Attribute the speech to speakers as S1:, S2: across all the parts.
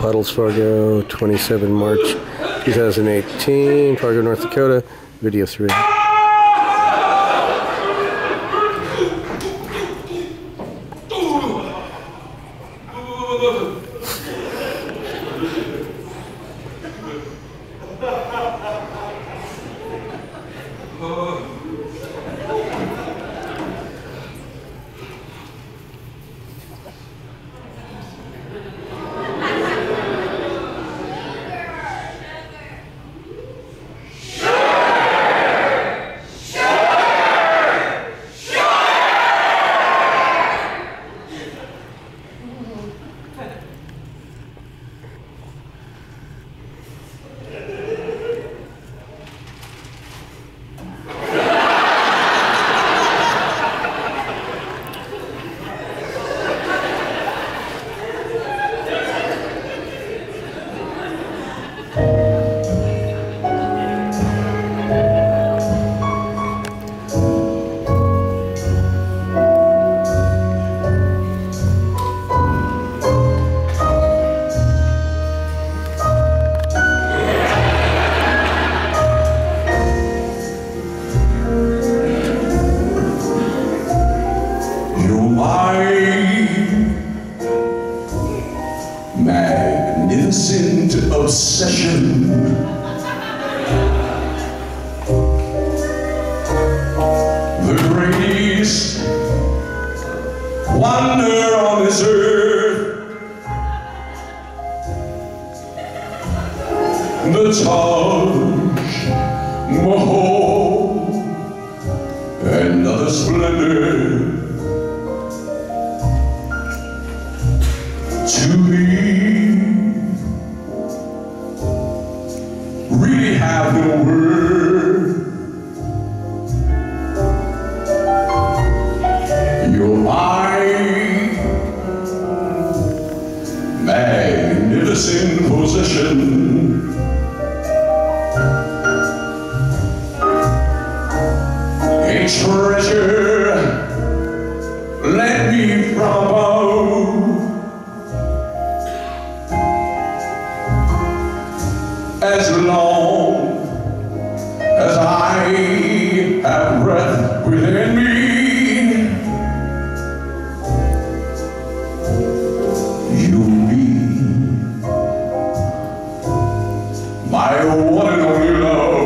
S1: Puddles, Fargo, 27 March 2018, Fargo, North Dakota, video 3.
S2: Magnificent obsession, the greatest wonder on this earth, the Taj Mahal and other splendor. To me, really have no word. You're my magnificent possession. A treasure lent me from above. As long as I have breath within me, you'll be my one and only love.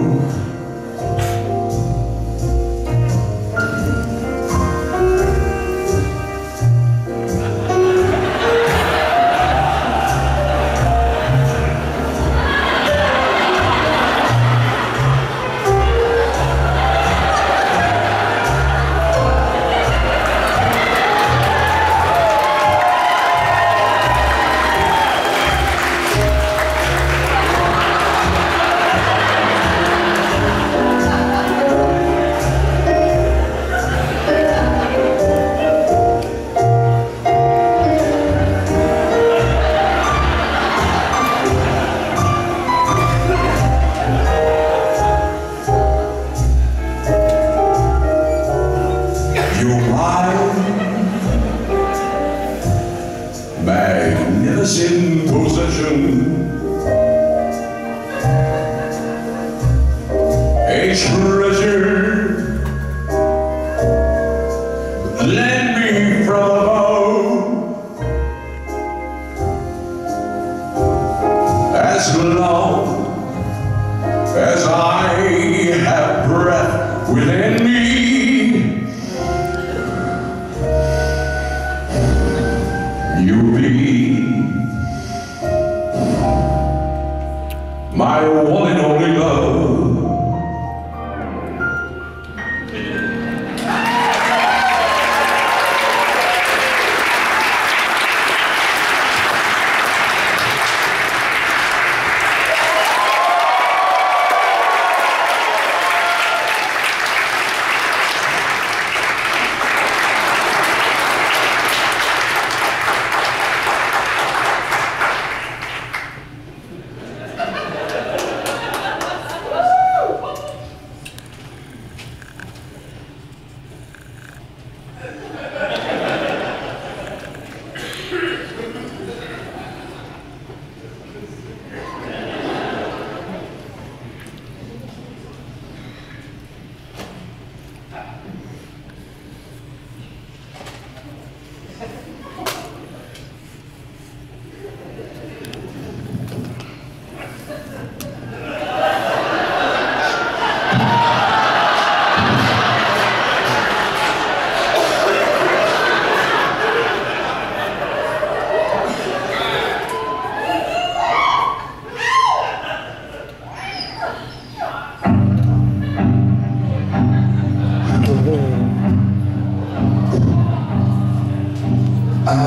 S2: Magnificent possession, a treasure lent me from above. As long as I have breath within me, you'll be my one and only love.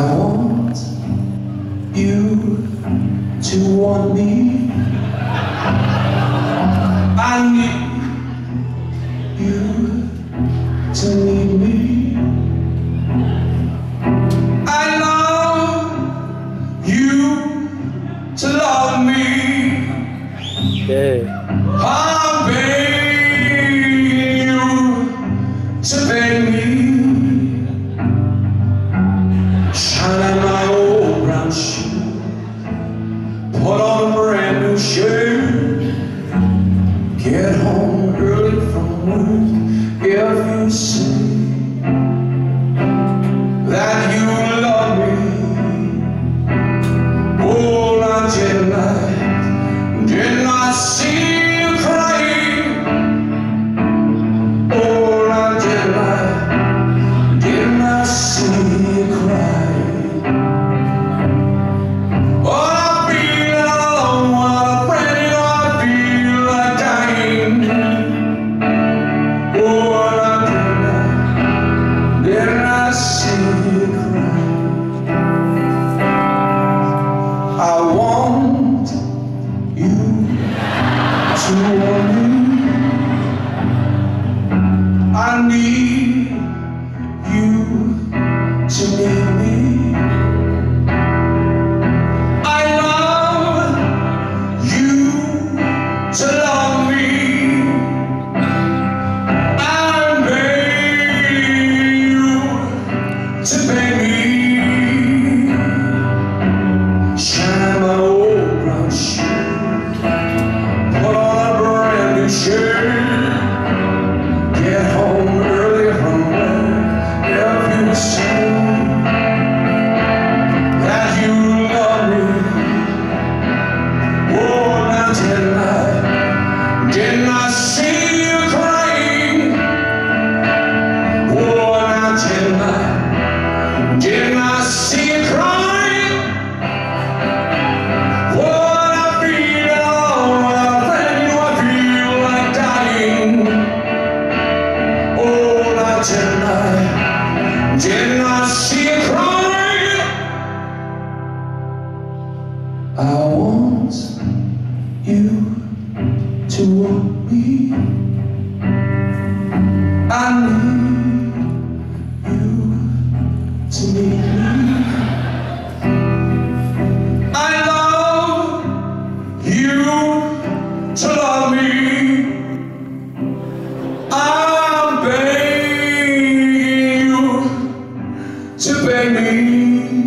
S2: want you to want me. I need you to need me. I love you to love me.
S1: Yeah.
S2: I'm begging you to beg me. Shine on my old brown shoe, put on a brand new shirt, get home early from work. If you say that you love me, oh, now didn't I see you crying? Oh, now didn't I see you crying? I need you to need me. I love you to love me. I'm begging you to beg me. Shine my old brown shoe, put on a brand new shirt, get home early from work. If you say that you love me, oh, now didn't I see you crying? Oh, now didn't I see you crying? Oh, I feel all my friend, you I feel like dying. Oh, now didn't I see you crying? I want you to want me. I need you to need me. I love you to love me. I'm begging you to beg me.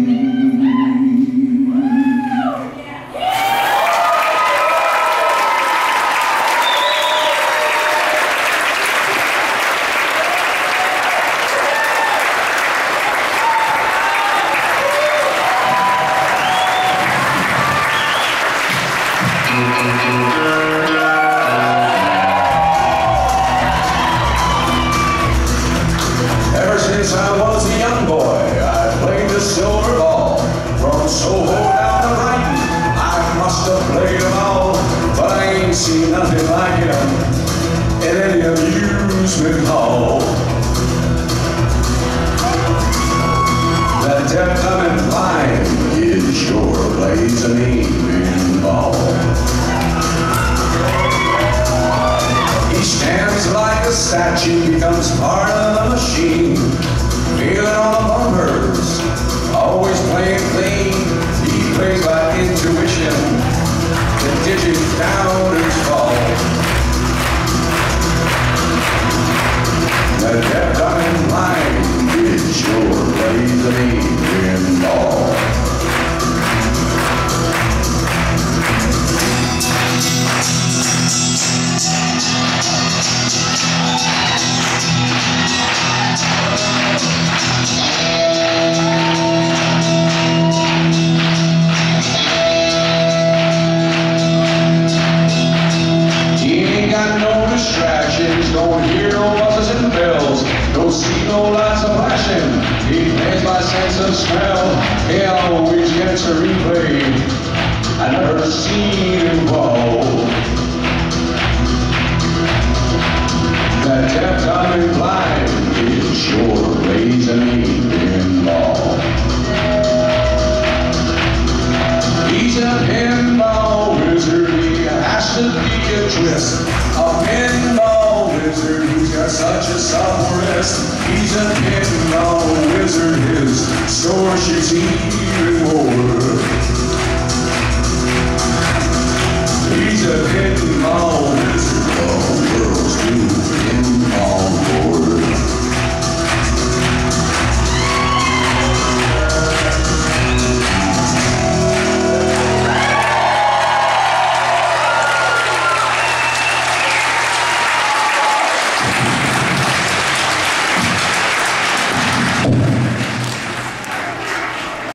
S2: Ever since I was a young boy, I played the silver ball. From Soho down to Brighton, I must have played them all. But I ain't seen nothing like it in any amusement hall. The depth of it flying is sure plays a mean pinball. He stands like a statue, becomes part of the machine, feeling all the bumpers, always playing clean. He plays by intuition, the digits down and fall. The depth of it flying is sure plays a mean pinball. Don't hear no buzzes and bells, don't see no lights of flashing. He plays by sense of smell. He always gets a replay. I never seen him fall. The depth of him blind is sure plays a mean pinball. so she's even more.